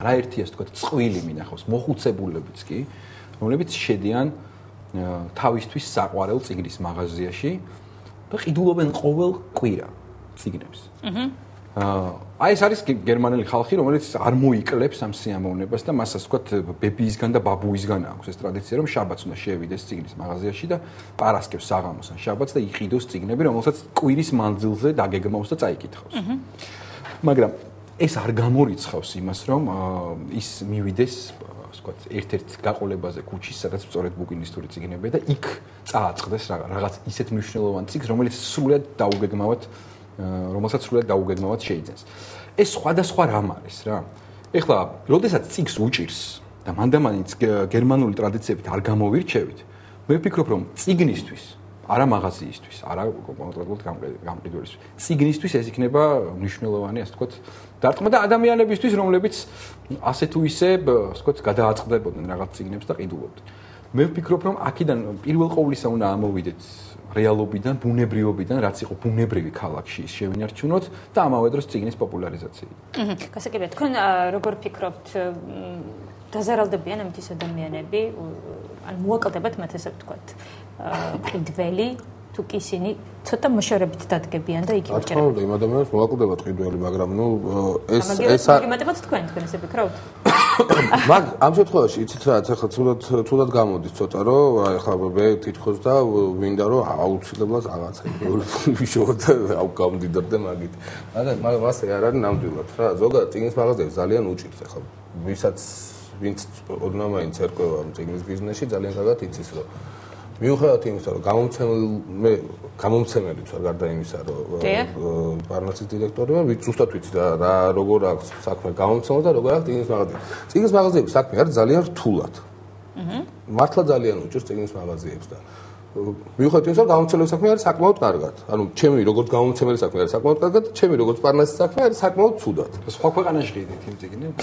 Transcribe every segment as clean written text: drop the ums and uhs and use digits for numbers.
რა ერთია, თქვა, წყვილი მინახავს, მოხუცებულებიც კი, რომლებიც შედიან თავისთვის საყვარელ წიგნის მაღაზიაში და ყიდულობენ ყოველ კვირა წიგნებს. აი ეს არის გერმანელი ხალხი, რომელიც არ მოიკლებს ამ სიამოვნებას და მას ასე ვთქვათ, ბებიისგან და ბაბუისგან აქვს ეს ტრადიცია, რომ შაბათს უნდა შეევიდეს წიგნის მაღაზიაში და პარასკევს საღამოს ან შაბათს და იყიდოს წიგნები, რომელსაც კვირის მანძილზე დაგეგმავს და წაიკითხავს. მაგრამ ეს არ გამორიცხავს იმას, რომ ის მივიდეს, ასე ვთქვათ, ერთ-ერთ გაყოლებაზე ქუჩის, სადაც სწორედ ბუკინისტური წიგნებია და იქ წააწყდეს რაღაც ისეთ მნიშვნელოვან წიგნს, რომელიც სრულად დაუგეგმავად შეიძენს. ეს სხვადასხვა რამ არის რა. ეხლა, როდესაც წიგნს უჭირს და მანდამაინც გერმანული ტრადიციებით არ გამოვირჩევით, მე ვფიქრობ, რომ წიგნისთვის, არა მაღაზიისთვის, არა კონკრეტულად გამყიდველისთვის, წიგნისთვის ეს იქნება მნიშვნელოვანი, ასე ვთქვათ, დარტყმა და ადამიანებისთვის, რომლებიც ასე თუ ისე, ასე ვთქვათ, გადააწყდებოდნენ რაღაც წიგნებს და ყიდულობდნენ. მე ვფიქრობ, რომ აქედან პირველ ყოვლისა უნდა ამოვიდეთ რეალობიდან, ბუნებრიობიდან, რაც იყო ბუნებრივი ქალაქში ის შევინარჩუნოთ და ამავე დროს წიგნის პოპულარიზაციით. გასაგებია, თქვენ როგორ ფიქრობთ, დაზარალდებიან ამით ის ადამიანები, ან მოაკლდებათ მათ ესე ვთქვათ, ყიდველი, თუ კი ისინი ცოტა მოშორებით დადგებიან და იქ იჭერებიან. რა თქმა უნდა, იმ ადამიანებს მოაკლდებათ ყიდველი, მაგრამ ეს იმატებათ თქვენ ესე ფიქრობთ? მაგ ამ შემთხვევაში იცით რა, ახლა თუდად გამოდის ცოტა, რომ ახლა მე თითქოს და მინდა რომ აუცილებლად რაღაცა ვიშოვოთ და გავმდიდრდე მაგით. მაგრამ ასე არ არის ნამდვილად რა. ზოგადად წიგნის მაღაზიებს ძალიან უჭირს ახლა ვინც ოდნავ-მაინც ერკვევა წიგნის ბიზნესში ძალიან კარგად იცის რომ მიუხედავად იმისა, რომ გამომცემელიც ვარ გარდა იმისა, რომ პარნასის დირექტორი ვარ, ზუსტად ვიცი რა როგორ აქვს საქმე გამომცემელს და როგორ აქვს წიგნის მაღაზიები. წიგნის მაღაზიების საქმე არის ძალიან რთულად. მართლა ძალიან უჭირს წიგნის მაღაზიებს და მიუხედავად იმისა, რომ გამომცემელი საქმე არის საკმაოდ კარგად. ანუ ჩემი როგორც გამომცემელი საქმე არის საკმაოდ კარგად, ჩემი როგორც პარნასის საქმე არის საკმაოდ ცუდად. სხვა ქვეყანაში ყიდით იმ წიგნებს?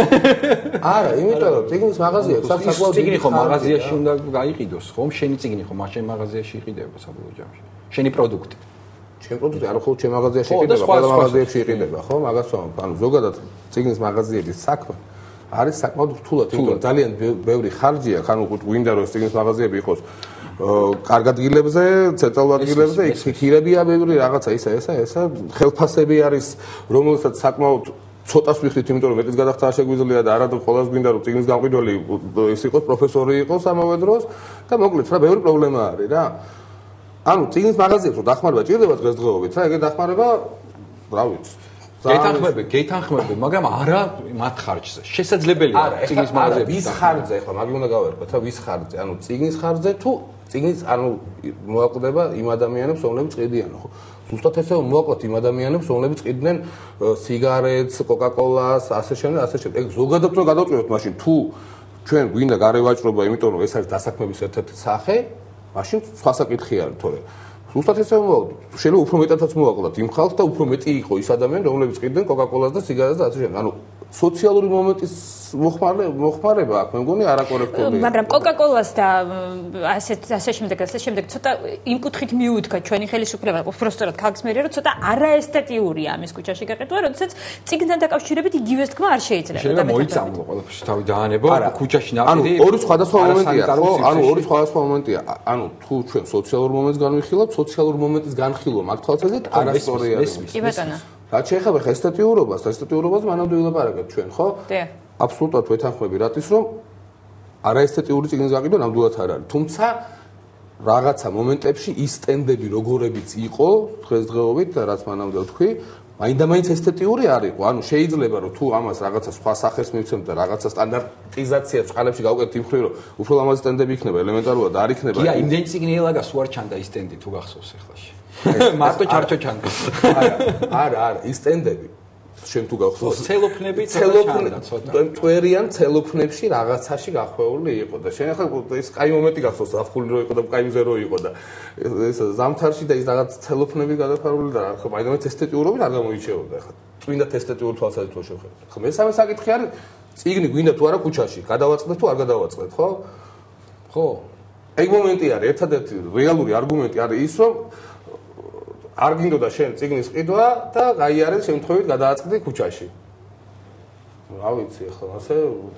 არა, იმიტომ რომ წიგნის მაღაზიებს საკმაოდ წიგნი ხო მაღაზიაში უნდა გაიყიდოს, ხომ? შენი წიგნი ხო მაშინ მაღაზიაში იყიდება საბოლოო ჯამში. შენი პროდუქტი. ჩემი პროდუქტი არ ხო ჩემ მაღაზიაში იყიდება, ყველა მაღაზიებში იყიდება, ხო? მაგას ვამბობ. ანუ ზოგადად წიგნის მაღაზიების საქმე არის საკმაოდ რთულად, იმიტომ რომ ძალიან ბევრი ხარჯი აქვს, ანუ გვინდა რომ წიგნის მაღაზიები იყოს კარგ ადგილებზე, ცენტრალურ ადგილებზე, იქ ფიქირებია ბევრი რაღაცა ისა, ხელფასები არის, რომელსაც საკმაოდ ცოტას ვიხდით, იმიტომ რომ მეტის გადახდა არ შეგვიძლია და არადროხ ყოველას გვინდა რომ წიგნის გამყიდველი ის იყოს, პროფესორი იყოს ამავე დროს და მოკლედ რა ბევრი პრობლემა არის რა. ანუ წიგნის მაღაზიებს რო დახმარება ჭირდება დღესდღეობით რა, ეგრე დახმარება, რა ვიცი. გეთანხმები, მაგრამ არა მათ ხარჯზე. შესაძლებელია წიგნის მაღაზიები. ვის ხარჯზე ახლა მაგ უნდა გავერკვათ რა, ვის ხარჯზე? ანუ წიგნის ხარჯზე თუ წიგნის მოაკლდება იმ ადამიანებს, რომლებიც ყიდიან, ხო? ზუსტად ესე მოაკლათ იმ ადამიანებს, რომლებიც ყიდნენ სიგარეტს, კოკა-კოლას, ასე შემდეგ. ეგ ზოგადად რო გადავწყვეტოთ, მაშინ თუ ჩვენ გვინდა გარევაჭრობა, იმიტომ რომ ეს არის დასაქმების ერთ-ერთი სახე, მაშინ სხვა საკითხი არის, თორე ზუსტად ესე შეიძლება უფრო მეტადაც მოაკლათ იმ ხალხს და უფრო მეტი იყო ის ადამიანი, რომლებიც ყიდნენ კოკა-კოლას და სიგარეტს და ასე შემდეგ. ანუ სოციალური მომენტის მოხმარება აქ მე მგონი არაკორექტულია. მაგრამ კოკა-კოლას და ასე შემდეგ ცოტა იმ კუთხით მიუდგა ჩვენი ხელისუფლება, უბრალოდ ქალაქის მერია, რომ ცოტა არაესთეტიურია ამის ქუჩაში გაყიდვა, როდესაც წიგნთან დაკავშირებით იგივეს თქმა არ შეიძლება. შეიძლება მოიწამლო ყველაფერში თავი დაანება ქუჩაში ნაყიდი. ანუ ორი სხვადასხვა მომენტია, ხო? ანუ ორი სხვადასხვა მომენტია. ანუ თუ ჩვენ სოციალურ მომენტს განვიხილავთ, სოციალურ მომენტის განხილვა მაგ თვალსაზრისით არასწორია. კი ბატონო. რაც შეეხება ესთეტიურობას, ესთეტიურობას მანამდე ვილაპარაკეთ ჩვენ, ხო? აბსოლუტურად ვეთანხმები რატის რომ არაესთეტიური წიგნის გაყიდვა ნამდვილად არ არის. თუმცა რაღაცა მომენტებში ის სტენდები როგორებიც იყო დღესდღეობით და რაც მანამდე ვთქვი, მაინდა-მაინც ესთეტიური არ იყო. ანუ შეიძლება რომ თუ ამას რაღაცა სხვა სახეს მივცემთ და რაღაცა სტანდარტიზაციას წყალებში გავუკეთებთ იმ ხრივ რომ უფრო ლამაზი სტენდები იქნება, ელემენტარულად არ იქნება. კი, იმდენ წიგნიელაგა სულ არ ჩანდა ის სტენდი თუ გახსოვს ახლაში. მარტო ჩარჩო ჩანდა. არა, ის სტენდები შენ თუ გახსოვს ცელოფნები წვერიან ცელოფნებში რაღაცაში გახვეული იყო და შენ ახლა ეს კაი მომენტი გახსოვს ზაფხული რო იყო და კაი მზე რო იყო და ეს ზამთარში და ის რაღაც ცელოფნები გადაფარული და ახლა მაინც ესთეტიურობით არ გამოიჩეოდა ახლა წვინდათ ესთეტიურ თვალსაზრისით რო შევხედოთ. ახლა მესამე საკითხი არის წიგნი გვინდა თუ არა ქუჩაში გადავაწყდეთ თუ არ გადავაწყდეთ, ხო? ხო. ეგ მომენტი არის ერთადერთი რეალური არგუმენტი არის ის რომ არ გინდოდა შენ წიგნის ყიდვა და გაიარეს შემთხვევით გადააწყდი ქუჩაში. რა ვიცი ახლა ასე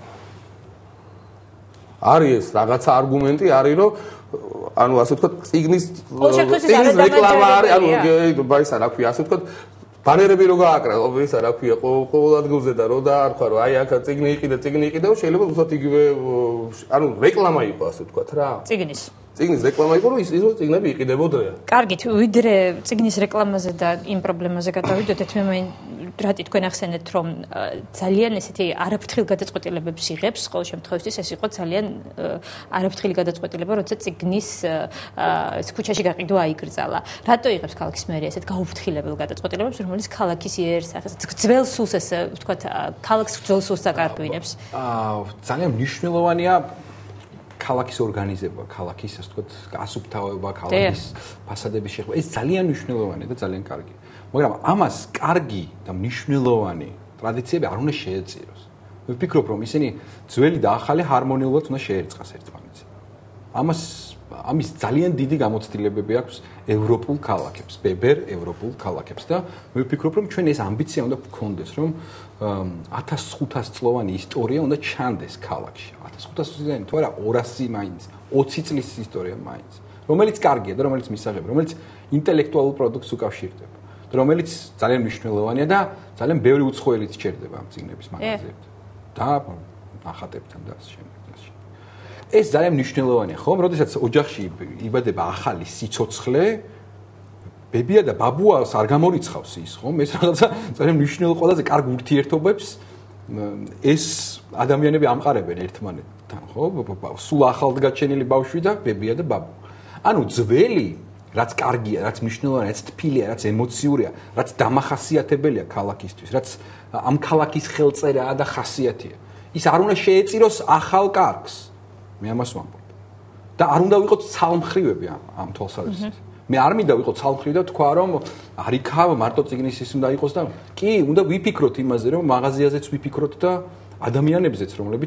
არის რაღაცა არგუმენტი არის რომ ანუ ასე ვთქვათ წიგნის რეკლამა არის ანუ ბაისა რა ქვია ასე ვთქვათ ბანერები რო გააკრა ისა რა ქვია ყოველ ადგილზე და რო დაარქვა რომ აი აქ წიგნი იყიდა და შეიძლება უბრალოდ იგივე ანუ რეკლამა იყო ასე ვთქვათ რა წიგნის რეკლამა იყო რომ ის წიგნები იყიდებოდნენ კარგით ვიდრე წიგნის რეკლამაზე და იმ პრობლემაზე გადავიდოდეთ მე რატი თქვენ ახსენეთ რომ ძალიან ესეთი არაფრთხილ გადაწყვეტილებებს იღებს ყოველ შემთხვევაში ეს იყო ძალიან არაფრთხილი გადაწყვეტილება როცა წიგნის ქუჩაში გაყიდვა აიგრძალა რატო იღებს ქალაქის მერია ესეთ გაუფრთხილებელ გადაწყვეტილებებს რომელიც ქალაქის იერსახეს ძველ სულს ეს ვთქვათ ქალაქის ძველ სულს დაკარგვინებს ძალიან მნიშვნელოვანია ქალაქის ორგანიზება, ქალაქის ასე ვთქვათ, გასუფთავება, ქალაქის ფასადების შეხება. ეს ძალიან მნიშვნელოვანია და ძალიან კარგი. მაგრამ ამას კარგი და მნიშვნელოვანი ტრადიციები არ უნდა შეეწიროს. მე ვფიქრობ, რომ ისინი ძველი და ახალი ჰარმონიულად უნდა შეერწყას ერთმანეთს. ამის ძალიან დიდი გამოცდილებები აქვს ევროპულ ქალაქებს, ბებერ ევროპულ ქალაქებს და მე ვფიქრობ, რომ ჩვენ ეს ამბიცია უნდა გქონდეს, რომ 1500 წლოვანი ისტორია უნდა ჩანდეს ქალაქში. 1500 წლიანი თუ არა 200 მაინც, 20 წლის ისტორია მაინც. რომელიც კარგია და რომელიც მისაღები, რომელიც ინტელექტუალურ პროდუქტს უკავშირდება. და რომელიც ძალიან მნიშვნელოვანია და ძალიან ბევრი უცხოელიც სჭირდება ამ წიგნების მაღაზიებთან. და ნახატებთან და ასე შემდეგ. ეს ძალიან მნიშვნელოვანია, ხო? როდესაც ოჯახში იბადება ახალი სიცოცხლე, ბებია და ბაბუას არ გამორიცხავს ის, ხო? ეს რაღაცა ძალიან მნიშვნელოვანი ყველაზე კარგ ურთიერთობებს ეს ადამიანები ამყარებენ ერთმანეთთან, ხო? სულ ახალგაჩენილი ბავშვი და ბებია და ბაბუ. ანუ ძველი, რაც კარგია, რაც მნიშვნელოვანია, რაც თბილია, რაც ემოციურია, რაც დამახასიათებელია ქალაქისთვის, რაც ამ ქალაქის ხელწერაა და ხასიათია. ის არ უნდა შეეწიროს ახალ კარგს. მე ამას ვამბობ. და არ უნდა ვიყოთ ცალმხრივები ამ თვალსაზრისით. მე არ მინდა ვიყოთ ცალმხრივი და თქვა რომ არ იქა მარტო წიგნის ის უნდა იყოს და კი, უნდა ვიფიქროთ იმაზე რომ მაღაზიაზეც ვიფიქროთ და ადამიანებზეც რომლებიც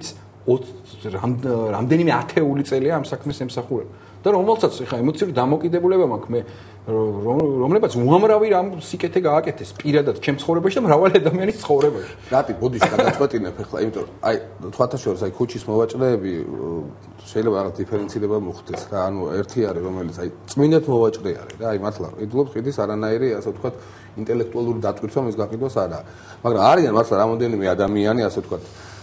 რამდენიმე ათეული წელია ამ საქმეს ემსახურება. და რომელსაც ხა ემოციური დამოკიდებულება მაქვს მე რომლებაც უამრავი რამ სიკეთე გააკეთეს პირადად ჩემს ცხოვრებაში და მრავალი ადამიანის ცხოვრებაში. რატი ბოდიში გადაწყვეტინებ ახლა, იმიტომ რომ აი თქვათა შორის აი ქუჩის მოვაჭრეები შეიძლება რაღაც დიფერენცირება მოხდეს რა, ანუ ერთი არის რომელიც აი წმინდად მოვაჭრე არის რა, აი მართლა იდულობ ხიდის არანაირი ასე ვთქვათ ინტელექტუალური დატვირთვა მის გაყიდვას არა. მაგრამ არიან მართლა რამოდენიმე ადამიანი ასე ვთქვათ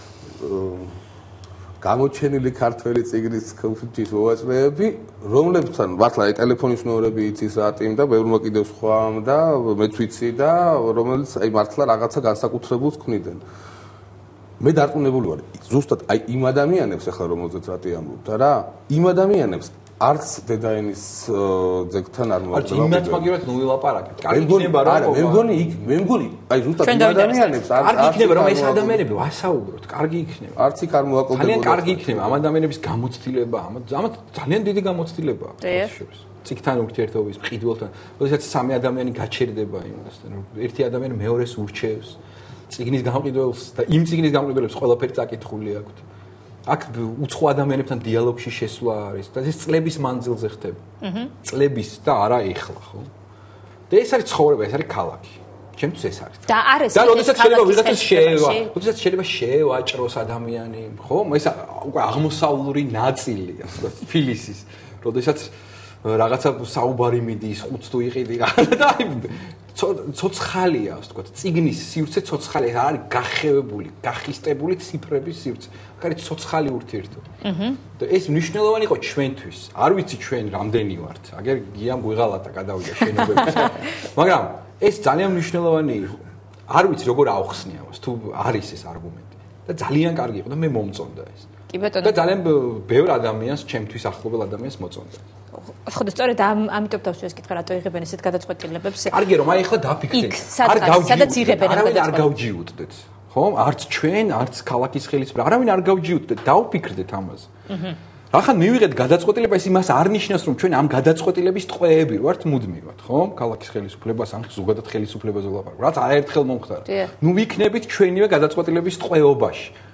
გამოჩენილი ქართველი წიგნის ქუჩის მოვაჭრეები, რომლებთან მართლა აი ტელეფონის ნომრები იცის რატიმ და ბევრმა კიდევ სხვამ და მეც ვიცი და რომელიც აი მართლა რაღაცა განსაკუთრებულს ქმნიდნენ. მე დარწმუნებული ვარ, ზუსტად აი იმ ადამიანებს ახლა რომელზეც რატი ამბობდა რა, იმ ადამიანებს არც დედაენის ძეგლთან არ მოაწყდა. არც იმათ მაგერად ნუილაპარაკებ. კარგი იქნება რა. არა, მე მგონი, აი ზუსტად იმ ადამიანებს კარგი იქნება რომ ეს ადამიანები ვასაუბროთ, კარგი იქნება. არც იქ არ მოაკლდებოდა. ძალიან კარგი იქნება ამ ადამიანების გამოცდილება, ამათ ძალიან დიდი გამოცდილება აქვს. წიგნთან ურთიერთობის, მყიდველთან, როდესაც სამი ადამიანი გაჩერდება იმასთან, რომ ერთი ადამიანი მეორეს ურჩევს, წიგნის გამყიდველს და იმ წიგნის გამყიდველებს ყველაფერი წაკითხული აქვს. აქ უცხო ადამიანებთან დიალოგში შესვლა არის და ეს წლების მანძილზე ხდება. წლების და არა ეხლა, ხო? და ეს არის ცხოვრება, ეს არის ქალაქი. ჩემთვის ეს არის. და არის და როდესაც შეიძლება შევაჭროს ადამიანი, ხო? ეს უკვე აღმოსავლური ნაწილი, ასე ვთქვათ, თბილისის. როდესაც რაღაცა საუბარი მიდის, ხუთს თუ იყიდი და აი ცოცხალია, ასე ვთქვათ, წიგნის სივრცე ცოცხალია, ეს არის გახევებული, გახისტებული ციფრების სივრცე. არის ცოცხალი ურთიერთობა. და ეს მნიშვნელოვანი იყო ჩვენთვის. არ ვიცი ჩვენ რამდენი ვართ. აგერ გიამ გვიღალატა გადავიდა შენობებში. მაგრამ ეს ძალიან მნიშვნელოვანი იყო. არ ვიცი როგორ აუხსნია მას, თუ არის ეს არგუმენტი. და ძალიან კარგი იყო და მე მომწონდა ეს. კი ბატონო. და ძალიან ბევრ ადამიანს, ჩემთვის ახლობელ ადამიანს მოწონდა. ხო და სწორედ ამიტომ დავსვეს კითხა რატო იღებენ ესეთ გადაწყვეტილებებს. კარგია რომ აი ახლა დაფიქრდეთ. სადაც იღებენ ამ გადაწყვეტილებებს. არ გავჯიუტდეთ. ხო, არც ჩვენ, არც ქალაქის ხელისუფლება, არავინ არ გავჯიუტდეთ, დავფიქრდეთ ამაზე. ახლა მივიღეთ გადაწყვეტილება, ის იმას არ ნიშნავს, რომ ჩვენ ამ გადაწყვეტილების ტყვეები ვართ მუდმივად, ხო? ქალაქის ხელისუფლებას, ან ზოგადად ხელისუფლებაზე ვლაპარაკობ. რაც არაერთხელ მომხდარა. ნუ ვიქნებით ჩვენივე გადაწყვეტილების ტყვეობაში.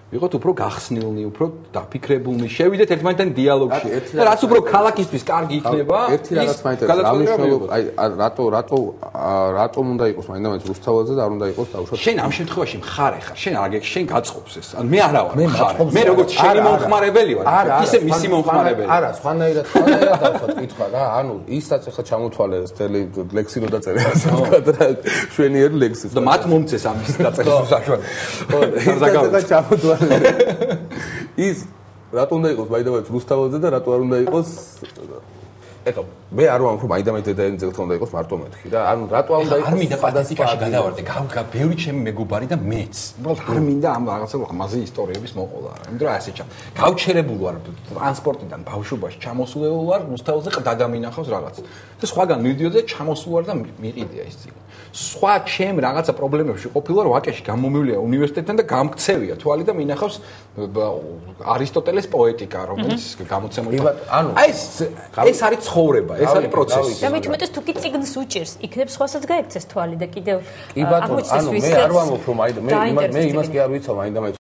ვიყოთ უფრო გახსნილნი, უფრო დაფიქრებულნი, შევიდეთ ერთმანეთთან დიალოგში. და რაც უფრო ქალაქისთვის კარგი იქნება, ერთი რაღაც მაინტერესებს, აი რატომ უნდა იყოს მაინდა-მაინც რუსთაველზე და არ უნდა იყოს დაუშვათ. შენ ამ შემთხვევაში მხარე ხარ, შენ გაწყობს ეს. ანუ მე არა ვარ მხარე. მე როგორც შენი მომხმარებელი ვარ, ისე მისი მომხმარებელი. არა, სხვანაირად დავსვათ კითხვა რა, ანუ ისაც ახლა ჩამოთვალე ეს თელი ლექსი რო დაწერე ასე ვთქვათ რა, შვენიერი ლექსი. და მათ მომწეს ამის დაწერის საშუალება. და ჩამოთვალე ის რატო უნდა იყოს მაინდა-მაინც რუსთაველზე და რატო არ უნდა იყოს ეხლა მე არ ვამბობ რომ მაინდა-მაინც დედაენძელთან უნდა იყოს მარტო მეთქი რა ანუ რატო არ უნდა იყოს არ მინდა პატასიკაში გადავარდე ბევრი ჩემი მეგობარი და მეც უბრალოდ არ მინდა ამ რაღაცა ლამაზი ისტორიების მოყოლა რა იმიტომ რომ ასე ჩა გავჩერებულ ვარ ტრანსპორტიდან ბავშვობაში ჩამოსულეულ ვარ რუსთაველზე დამინახავს რაღაც და სხვაგან მივდიოდი და ჩამოსულ ვარ და მიყიდია ის წილი სხვა ჩემ რაღაცა პრობლემებში ყოფილი ვარ ვაკეში გამომივლია უნივერსიტეტიდან და გამქცევია თვალი და მინახავს არისტოტელეს პოეტიკა რომელიც გამოცემულია ანუ ეს არის ცხოვრება ეს არის პროცესი და მე თვითონ თუ კი წიგნს უჭირს იქნებ სხვასაც გაიქცეს თვალი და კიდევ კი ბატონო ანუ მე არ ვამბობ რომ მე იმას კი არ ვიცავ მაინდა